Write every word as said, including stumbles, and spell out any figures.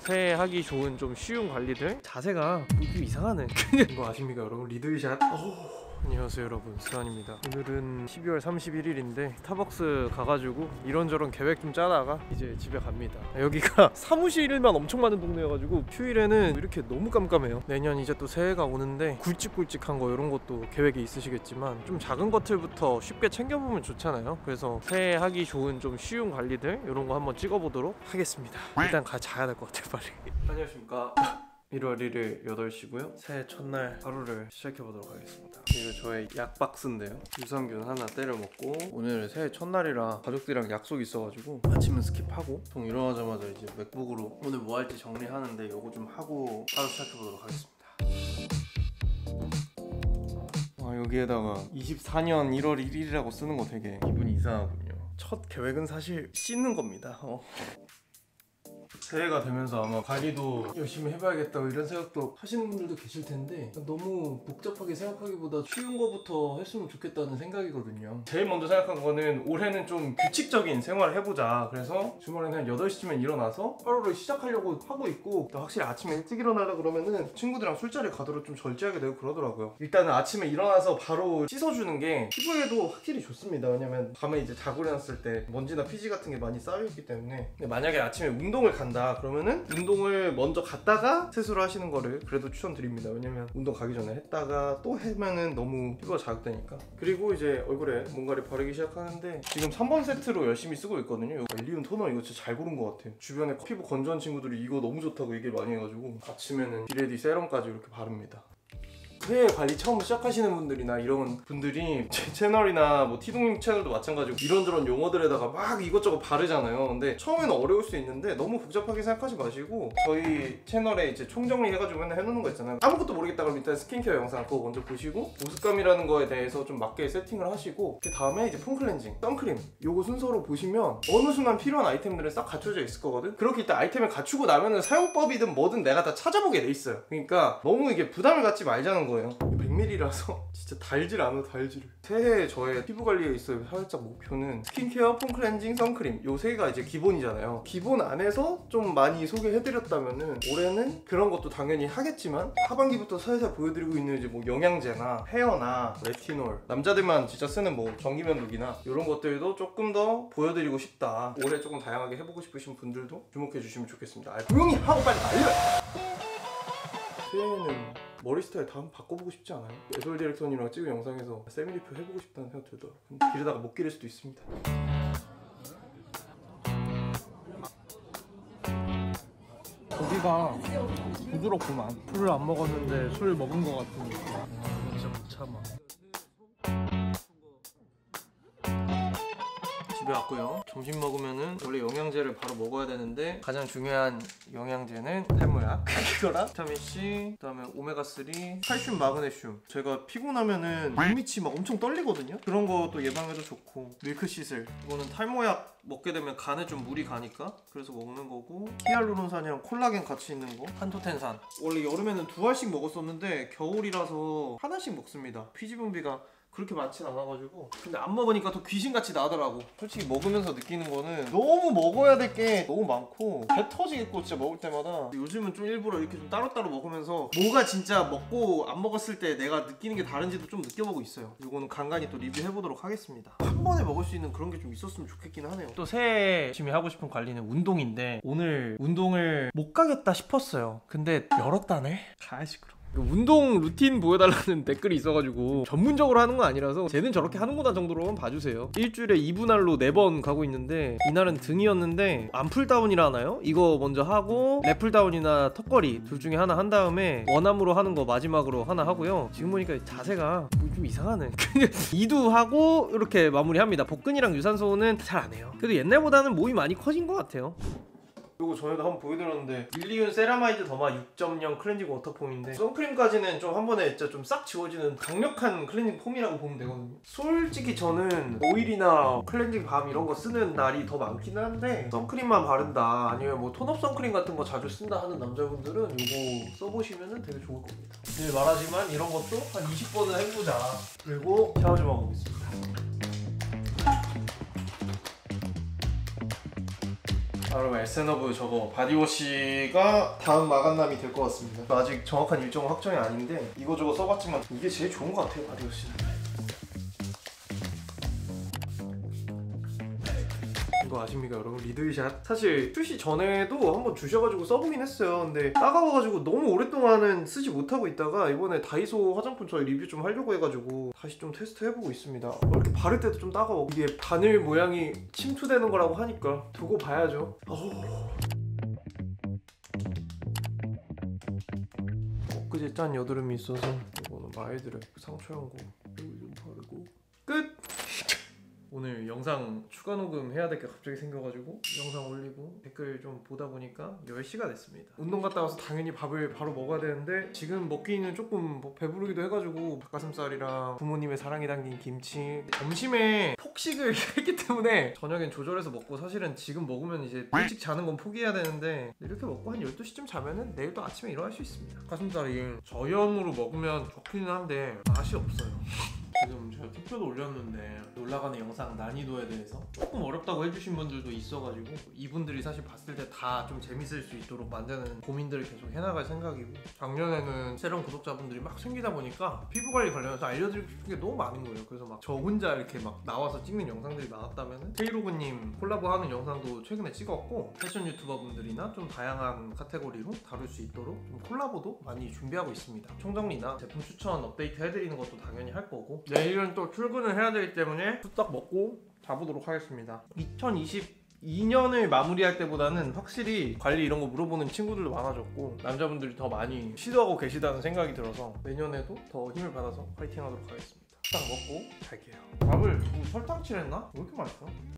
새해 하기 좋은 좀 쉬운 관리들. 자세가 좀 이상하네. 이거 아십니까 여러분? 리들샷. 오. 안녕하세요 여러분, 수환입니다. 오늘은 십이월 삼십일일인데 스타벅스 가가지고 이런저런 계획 좀 짜다가 이제 집에 갑니다. 여기가 사무실만 엄청 많은 동네여가지고 휴일에는 이렇게 너무 깜깜해요. 내년 이제 또 새해가 오는데 굵직굵직한 거 이런 것도 계획이 있으시겠지만 좀 작은 것들부터 쉽게 챙겨보면 좋잖아요. 그래서 새해 하기 좋은 좀 쉬운 관리들 이런 거 한번 찍어보도록 하겠습니다. 일단 가 자야 될 것 같아요 빨리. 안녕하십니까. 일월 일일 여덟 시고요 새해 첫날 하루를 시작해보도록 하겠습니다. 이거 저의 약 박스인데요, 유산균 하나 때려 먹고, 오늘 새해 첫날이라 가족들이랑 약속이 있어가지고 아침은 스킵하고 보통 일어나자마자 이제 맥북으로 오늘 뭐 할지 정리하는데 요거 좀 하고 하루 시작해보도록 하겠습니다. 아, 여기에다가 이십사년 일월 일일이라고 쓰는 거 되게 기분이 이상하군요. 첫 계획은 사실 씻는 겁니다. 어. 새해가 되면서 아마 관리도 열심히 해봐야겠다 이런 생각도 하시는 분들도 계실 텐데, 너무 복잡하게 생각하기보다 쉬운 거부터 했으면 좋겠다는 생각이거든요. 제일 먼저 생각한 거는 올해는 좀 규칙적인 생활을 해보자. 그래서 주말에는 한 여덟 시쯤에 일어나서 하루를 시작하려고 하고 있고, 또 확실히 아침에 일찍 일어나려 그러면은 친구들이랑 술자리 가도록 좀 절제하게 되고 그러더라고요. 일단은 아침에 일어나서 바로 씻어주는 게 피부에도 확실히 좋습니다. 왜냐면 밤에 이제 자고 일어났을 때 먼지나 피지 같은 게 많이 쌓여있기 때문에. 근데 만약에 아침에 운동을 간다 그러면은 운동을 먼저 갔다가 세수를 하시는 거를 그래도 추천드립니다. 왜냐면 운동 가기 전에 했다가 또 하면은 너무 피부가 자극되니까. 그리고 이제 얼굴에 뭔가를 바르기 시작하는데, 지금 삼 번 세트로 열심히 쓰고 있거든요. 엘리온 토너 이거 진짜 잘 고른 것 같아요. 주변에 피부 건조한 친구들이 이거 너무 좋다고 얘기를 많이 해가지고 아침에는 비레디 세럼까지 이렇게 바릅니다. 새해 관리 처음 시작하시는 분들이나 이런 분들이 제 채널이나 뭐 티동님 채널도 마찬가지고 이런저런 용어들에다가 막 이것저것 바르잖아요. 근데 처음에는 어려울 수 있는데 너무 복잡하게 생각하지 마시고, 저희 채널에 이제 총정리 해가지고 맨날 해놓는 거 있잖아요. 아무것도 모르겠다 그러면 일단 스킨케어 영상 그거 먼저 보시고 보습감이라는 거에 대해서 좀 맞게 세팅을 하시고, 그 다음에 이제 폼클렌징, 선크림 요거 순서로 보시면 어느 순간 필요한 아이템들은 싹 갖춰져 있을 거거든. 그렇게 일단 아이템을 갖추고 나면은 사용법이든 뭐든 내가 다 찾아보게 돼 있어요. 그러니까 너무 이게 부담을 갖지 말자는 거예요. 백 밀리리터라서 진짜 달질 않아, 달질을. 새해 저의 피부 관리에 있어서 살짝 목표는 스킨케어, 폼클렌징, 선크림 요 세 개가 이제 기본이잖아요. 기본 안에서 좀 많이 소개해드렸다면은 올해는 그런 것도 당연히 하겠지만 하반기부터 살살 보여드리고 있는 이제 뭐 영양제나 헤어나 레티놀, 남자들만 진짜 쓰는 뭐 전기면도기나 이런 것들도 조금 더 보여드리고 싶다. 올해 조금 다양하게 해보고 싶으신 분들도 주목해 주시면 좋겠습니다. 아, 조용히 하고 빨리 말려! 새해에는 머리 스타일 다 한번 바꿔보고 싶지 않아요? 에솔 디렉터님이랑 찍은 영상에서 세미리프 해보고 싶다는 생각 들더라고요. 근데 기르다가 못 기를 수도 있습니다. 고기가 부드럽구만. 술을 안 먹었는데 술 먹은 것 같으니까 진짜 못 참아. 집에 왔고요. 점심 먹으면은 원래 영양제를 바로 먹어야 되는데 가장 중요한 영양제는 탈모약 이거랑 비타민C, 그 다음에 오메가삼, 칼슘, 마그네슘. 제가 피곤하면은 눈밑이 막 엄청 떨리거든요. 그런 것도 예방해도 좋고, 밀크시슬 이거는 탈모약 먹게 되면 간에 좀 물이 가니까 그래서 먹는 거고, 히알루론산이랑 콜라겐 같이 있는 거, 판토텐산. 원래 여름에는 두 알씩 먹었었는데 겨울이라서 하나씩 먹습니다. 피지 분비가 그렇게 많진 않아가지고. 근데 안 먹으니까 더 귀신같이 나더라고. 솔직히 먹으면서 느끼는 거는 너무 먹어야 될 게 너무 많고 배 터지겠고 진짜 먹을 때마다. 요즘은 좀 일부러 이렇게 좀 따로따로 먹으면서 뭐가 진짜 먹고 안 먹었을 때 내가 느끼는 게 다른지도 좀 느껴보고 있어요. 이거는 간간히 또 리뷰해보도록 하겠습니다. 한 번에 먹을 수 있는 그런 게 좀 있었으면 좋겠긴 하네요. 또 새해 열심히 하고 싶은 관리는 운동인데, 오늘 운동을 못 가겠다 싶었어요. 근데 열었다네? 가야지 그럼. 운동 루틴 보여달라는 댓글이 있어가지고 전문적으로 하는 건 아니라서 쟤는 저렇게 하는구나 정도로만 봐주세요. 일주일에 이 분할로 네 번 가고 있는데, 이날은 등이었는데 암풀다운이라 하나요? 이거 먼저 하고 랩풀다운이나 턱걸이 둘 중에 하나 한 다음에 원암으로 하는 거 마지막으로 하나 하고요. 지금 보니까 자세가 좀 이상하네. 이두 하고 이렇게 마무리합니다. 복근이랑 유산소는 잘 안 해요. 그래도 옛날보다는 몸이 많이 커진 것 같아요. 이거 전에도 한번 보여드렸는데 밀리윤 세라마이드 더마 육 점 영 클렌징 워터폼인데, 선크림까지는 좀 한 번에 진짜 좀 싹 지워지는 강력한 클렌징 폼이라고 보면 되거든요. 솔직히 저는 오일이나 클렌징 밤 이런 거 쓰는 날이 더 많긴 한데, 선크림만 바른다 아니면 뭐 톤업 선크림 같은 거 자주 쓴다 하는 남자분들은 이거 써보시면 되게 좋을 겁니다. 늘 말하지만 이런 것도 한 이십 번은 해보자. 그리고 샤워 좀 하고 오겠습니다. 여러분 에스엔오브 저거 바디워시가 다음 마감남이 될 것 같습니다. 아직 정확한 일정은 확정이 아닌데 이거저거 써봤지만 이게 제일 좋은 것 같아요, 바디워시는. 이거 아십니까 여러분? 리들샷 사실 출시 전에도 한번 주셔가지고 써보긴 했어요. 근데 따가워가지고 너무 오랫동안은 쓰지 못하고 있다가 이번에 다이소 화장품 저희 리뷰 좀 하려고 해가지고 다시 좀 테스트 해보고 있습니다. 이렇게 바를 때도 좀 따가워. 이게 바늘 모양이 침투되는 거라고 하니까 두고 봐야죠. 엊그제 짠 여드름이 있어서 이거는 마이드랩 상처연고 여기 좀 바르고 끝! 오늘 영상 추가 녹음 해야 될 게 갑자기 생겨가지고 영상 올리고 댓글 좀 보다 보니까 열 시가 됐습니다. 운동 갔다 와서 당연히 밥을 바로 먹어야 되는데 지금 먹기는 조금 뭐 배부르기도 해가지고 닭가슴살이랑 부모님의 사랑이 담긴 김치, 점심에 폭식을 했기 때문에 저녁엔 조절해서 먹고, 사실은 지금 먹으면 이제 일찍 자는 건 포기해야 되는데 이렇게 먹고 한 열두 시쯤 자면은 내일 또 아침에 일어날 수 있습니다. 닭가슴살이 저염으로 먹으면 좋기는 한데 맛이 없어요. 지금 제가 투표도 올렸는데 올라가는 영상 난이도에 대해서 조금 어렵다고 해주신 분들도 있어가지고 이분들이 사실 봤을 때 다 좀 재밌을 수 있도록 만드는 고민들을 계속 해나갈 생각이고, 작년에는 새로운 구독자분들이 막 생기다 보니까 피부관리 관련해서 알려드리고 싶은 게 너무 많은 거예요. 그래서 막 저 혼자 이렇게 막 나와서 찍는 영상들이 많았다면 테이로그님 콜라보하는 영상도 최근에 찍었고, 패션 유튜버분들이나 좀 다양한 카테고리로 다룰 수 있도록 좀 콜라보도 많이 준비하고 있습니다. 총정리나 제품 추천 업데이트 해드리는 것도 당연히 할 거고, 내일은 또 출근을 해야 되기 때문에 후딱 먹고 자보도록 하겠습니다. 이천이십이 년을 마무리할 때보다는 확실히 관리 이런 거 물어보는 친구들도 많아졌고 남자분들이 더 많이 시도하고 계시다는 생각이 들어서 내년에도 더 힘을 받아서 파이팅 하도록 하겠습니다. 딱 먹고 잘게요. 밥을 뭐 설탕 칠했나? 왜 이렇게 맛있어?